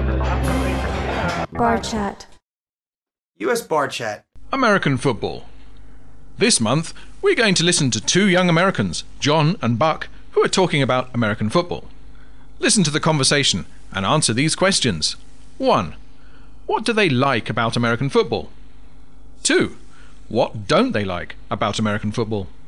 Bar chat. US bar chat. American football. This month, we're going to listen to two young Americans, John and Buck, who are talking about American football. Listen to the conversation and answer these questions. 1. What do they like about American football? 2. What don't they like about American football?